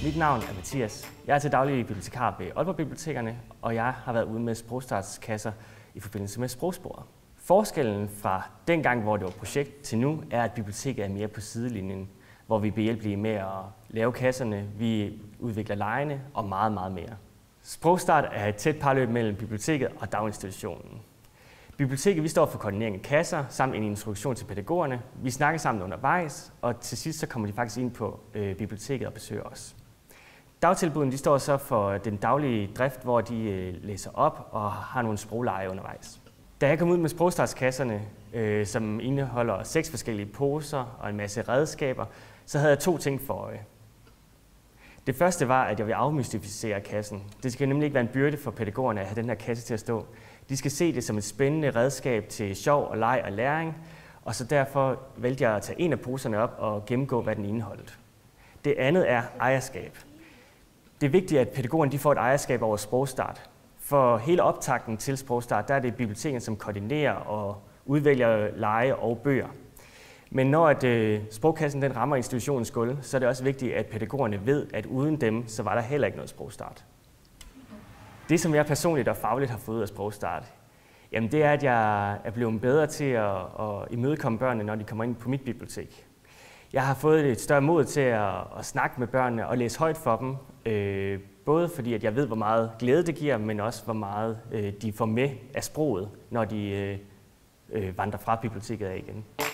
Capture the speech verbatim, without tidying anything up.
Mit navn er Mathias. Jeg er til daglig bibliotekar ved Aalborg Bibliotekerne, og jeg har været ude med sprogstartskasser i forbindelse med sprogsporet. Forskellen fra dengang, hvor det var projekt, til nu, er, at biblioteket er mere på sidelinjen, hvor vi er behjælpelige med at lave kasserne, vi udvikler legene og meget, meget mere. Sprogstart er et tæt parløb mellem biblioteket og daginstitutionen. Biblioteket vi står for koordinering af kasser samt en introduktion til pædagogerne. Vi snakker sammen undervejs, og til sidst så kommer de faktisk ind på øh, biblioteket og besøger os. Dagtilbuden de står så for den daglige drift, hvor de øh, læser op og har nogle sprogleje undervejs. Da jeg kom ud med sprogstartskasserne, øh, som indeholder seks forskellige poser og en masse redskaber, så havde jeg to ting for øje. Det første var, at jeg vil afmystificere kassen. Det skal nemlig ikke være en byrde for pædagogerne at have den her kasse til at stå. De skal se det som et spændende redskab til sjov og leg og læring, og så derfor valgte jeg at tage en af poserne op og gennemgå, hvad den indeholdt. Det andet er ejerskab. Det er vigtigt, at pædagogerne de får et ejerskab over sprogstart. For hele optakten til sprogstart, der er det biblioteket, som koordinerer og udvælger lege og bøger. Men når at, øh, sprogkassen den rammer institutionens gulv, så er det også vigtigt, at pædagogerne ved, at uden dem, så var der heller ikke noget sprogstart. Det, som jeg personligt og fagligt har fået ud af sprogstart, jamen det er, at jeg er blevet bedre til at, at imødekomme børnene, når de kommer ind på mit bibliotek. Jeg har fået et større mod til at, at snakke med børnene og læse højt for dem, øh, både fordi at jeg ved, hvor meget glæde det giver, men også hvor meget øh, de får med af sproget, når de øh, øh, vandrer fra biblioteket af igen.